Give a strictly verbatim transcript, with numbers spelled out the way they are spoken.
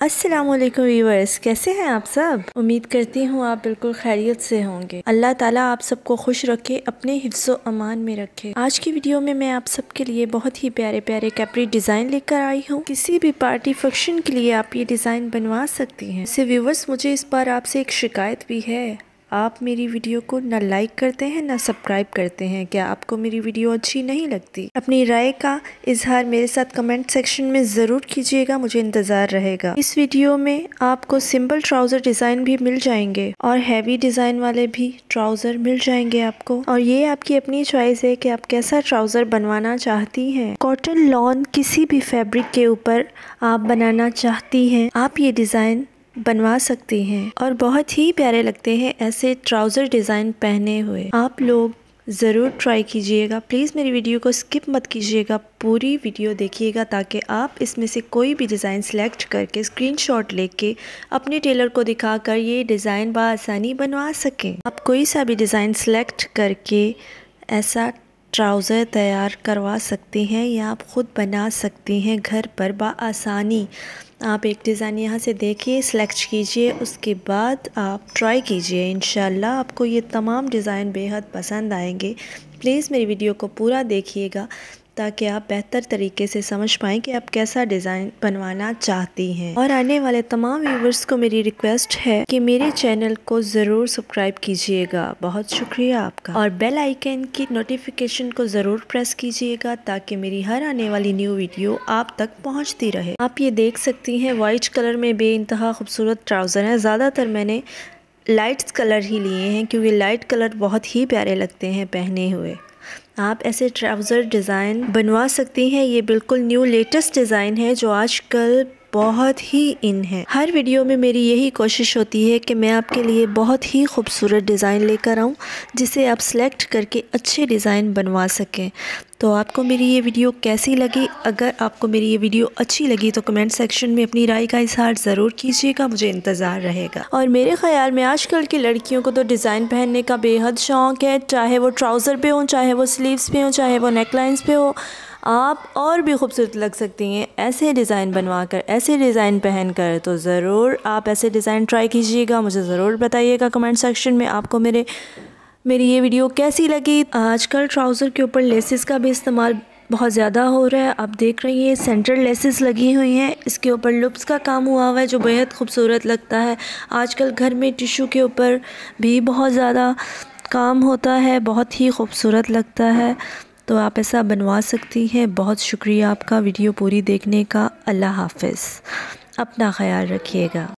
अस्सलामुअलैकुम व्यूअर्स, कैसे हैं आप सब। उम्मीद करती हूँ आप बिल्कुल खैरियत से होंगे। अल्लाह ताला आप सबको खुश रखे, अपने हिफ्ज़ो अमान में रखे। आज की वीडियो में मैं आप सबके लिए बहुत ही प्यारे प्यारे कैप्री डिज़ाइन लेकर आई हूँ। किसी भी पार्टी फंक्शन के लिए आप ये डिज़ाइन बनवा सकती हैं। से व्यूअर्स, मुझे इस बार आपसे एक शिकायत भी है, आप मेरी वीडियो को ना लाइक करते हैं ना सब्सक्राइब करते हैं। क्या आपको मेरी वीडियो अच्छी नहीं लगती? अपनी राय का इजहार मेरे साथ कमेंट सेक्शन में ज़रूर कीजिएगा, मुझे इंतज़ार रहेगा। इस वीडियो में आपको सिंपल ट्राउज़र डिज़ाइन भी मिल जाएंगे और हैवी डिज़ाइन वाले भी ट्राउज़र मिल जाएंगे आपको, और ये आपकी अपनी चॉइस है कि आप कैसा ट्राउज़र बनवाना चाहती हैं। कॉटन लॉन किसी भी फैब्रिक के ऊपर आप बनाना चाहती हैं, आप ये डिज़ाइन बनवा सकती हैं और बहुत ही प्यारे लगते हैं ऐसे ट्राउज़र डिज़ाइन पहने हुए। आप लोग ज़रूर ट्राई कीजिएगा। प्लीज़ मेरी वीडियो को स्किप मत कीजिएगा, पूरी वीडियो देखिएगा ताकि आप इसमें से कोई भी डिज़ाइन सेलेक्ट करके स्क्रीनशॉट लेके अपने टेलर को दिखाकर ये डिज़ाइन बआसानी बनवा सकें। आप कोई सा भी डिज़ाइन सेलेक्ट करके ऐसा ट्राउज़र तैयार करवा सकती हैं या आप ख़ुद बना सकती हैं घर पर बआसानी। आप एक डिज़ाइन यहाँ से देखिए, सेलेक्ट कीजिए, उसके बाद आप ट्राई कीजिए। इंशाल्लाह आपको ये तमाम डिज़ाइन बेहद पसंद आएंगे। प्लीज़ मेरी वीडियो को पूरा देखिएगा ताकि आप बेहतर तरीके से समझ पाएँ कि आप कैसा डिज़ाइन बनवाना चाहती हैं। और आने वाले तमाम व्यूवर्स को मेरी रिक्वेस्ट है कि मेरे चैनल को ज़रूर सब्सक्राइब कीजिएगा। बहुत शुक्रिया आपका, और बेल आइकन की नोटिफिकेशन को ज़रूर प्रेस कीजिएगा ताकि मेरी हर आने वाली न्यू वीडियो आप तक पहुँचती रहे। आप ये देख सकती हैं वाइट कलर में बेइंतहा खूबसूरत ट्राउज़र हैं। ज़्यादातर मैंने लाइट कलर ही लिए हैं क्योंकि लाइट कलर बहुत ही प्यारे लगते हैं पहने हुए। आप ऐसे ट्राउज़र डिज़ाइन बनवा सकती हैं। ये बिल्कुल न्यू लेटेस्ट डिज़ाइन है जो आजकल बहुत ही इन है। हर वीडियो में मेरी यही कोशिश होती है कि मैं आपके लिए बहुत ही खूबसूरत डिज़ाइन लेकर आऊँ जिसे आप सेलेक्ट करके अच्छे डिज़ाइन बनवा सकें। तो आपको मेरी ये वीडियो कैसी लगी? अगर आपको मेरी ये वीडियो अच्छी लगी तो कमेंट सेक्शन में अपनी राय का इजहार ज़रूर कीजिएगा, मुझे इंतज़ार रहेगा। और मेरे ख़्याल में आजकल की लड़कियों को तो डिज़ाइन पहनने का बेहद शौक़ है, चाहे वो ट्राउज़र पे हो, चाहे वो स्लीव्स पे हो, चाहे वो नेकलाइंस पे हो। आप और भी खूबसूरत लग सकती हैं ऐसे डिज़ाइन बनवा कर, ऐसे डिज़ाइन पहन कर। तो ज़रूर आप ऐसे डिज़ाइन ट्राई कीजिएगा, मुझे ज़रूर बताइएगा कमेंट सेक्शन में आपको मेरे मेरी ये वीडियो कैसी लगी। आजकल ट्राउज़र के ऊपर लेसेस का भी इस्तेमाल बहुत ज़्यादा हो रहा है। आप देख रही हैं सेंटर लेसेस लगी हुई हैं, इसके ऊपर लुप्स का काम हुआ हुआ है जो बेहद खूबसूरत लगता है। आजकल घर में टिश्यू के ऊपर भी बहुत ज़्यादा काम होता है, बहुत ही खूबसूरत लगता है। तो आप ऐसा बनवा सकती हैं। बहुत शुक्रिया आपका वीडियो पूरी देखने का। अल्लाह हाफ़िज़, अपना ख्याल रखिएगा।